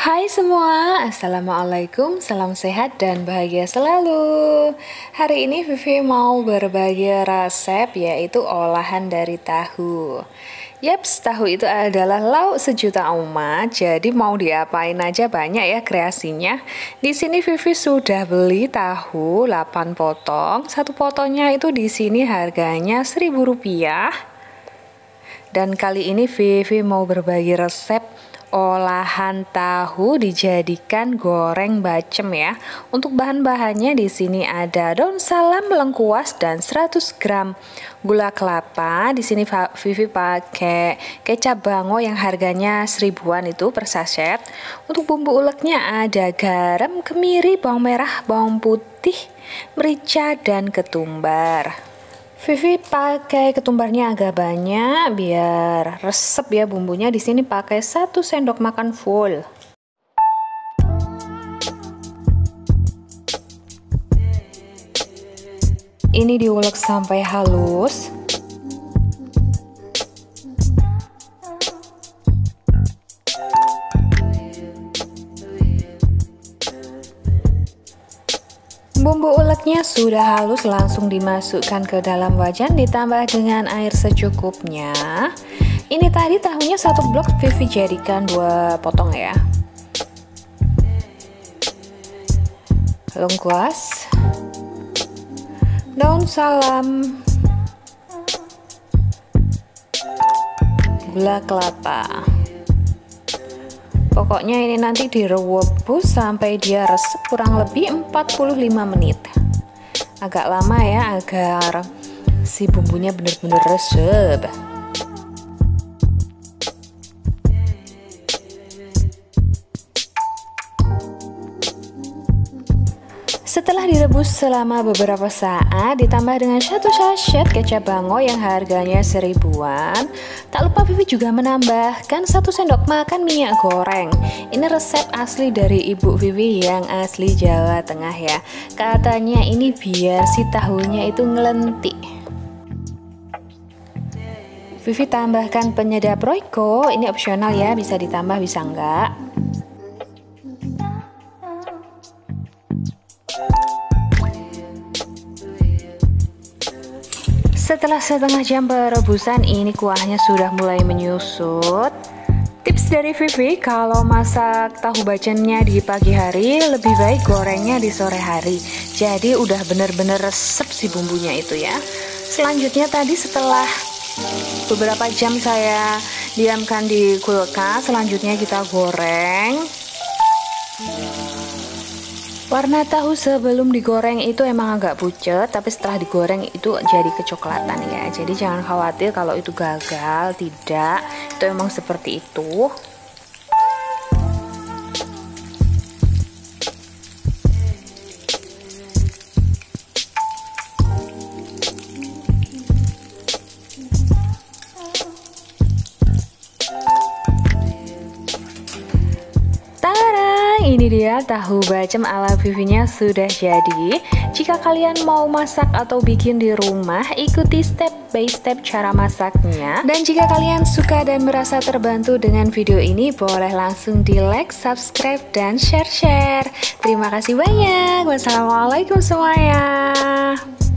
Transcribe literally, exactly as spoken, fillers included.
Hai semua, Assalamualaikum, salam sehat dan bahagia selalu. Hari ini Vivi mau berbagi resep yaitu olahan dari tahu. Yaps, tahu itu adalah lauk sejuta umat, jadi mau diapain aja banyak ya kreasinya. Di sini Vivi sudah beli tahu delapan potong, satu potongnya itu di sini harganya seribu rupiah. Dan kali ini Vivi mau berbagi resep olahan tahu dijadikan goreng bacem ya. Untuk bahan-bahannya di sini ada daun salam lengkuas dan seratus gram gula kelapa. Di sini Vivi pakai kecap bango yang harganya seribuan itu per saset. Untuk bumbu uleknya ada garam, kemiri, bawang merah, bawang putih, merica dan ketumbar. Vivi pakai ketumbarnya agak banyak biar resep ya bumbunya. Di sini pakai satu sendok makan full. Ini diulek sampai halus. Bumbu uleknya sudah halus, langsung dimasukkan ke dalam wajan, ditambah dengan air secukupnya. Ini tadi tahunya satu blok, Vivi jadikan dua potong ya. Lengkuas, daun salam, gula kelapa. Pokoknya ini nanti direbus sampai dia resep kurang lebih empat puluh lima menit. Agak lama ya agar si bumbunya benar-benar resep. Setelah direbus selama beberapa saat, ditambah dengan satu sachet kecap bango yang harganya seribuan. Tak lupa Vivi juga menambahkan satu sendok makan minyak goreng. Ini resep asli dari Ibu Vivi yang asli Jawa Tengah ya. Katanya ini biar si tahunya itu ngelentik. Vivi tambahkan penyedap Royco, ini opsional ya, bisa ditambah bisa enggak. Setelah setengah jam perebusan, ini kuahnya sudah mulai menyusut. Tips dari Vivi, kalau masak tahu bacennya di pagi hari, lebih baik gorengnya di sore hari. Jadi udah bener-bener resep si bumbunya itu ya. Selanjutnya tadi setelah beberapa jam saya diamkan di kulkas, selanjutnya kita goreng. Warna tahu sebelum digoreng itu emang agak pucat, tapi setelah digoreng itu jadi kecoklatan ya. Jadi jangan khawatir kalau itu gagal, tidak. Itu emang seperti itu. Ini dia tahu bacem ala Vivinya sudah jadi. Jika kalian mau masak atau bikin di rumah, ikuti step by step cara masaknya. Dan jika kalian suka dan merasa terbantu dengan video ini, boleh langsung di like, subscribe, dan share-share. Terima kasih banyak. Wassalamualaikum semuanya.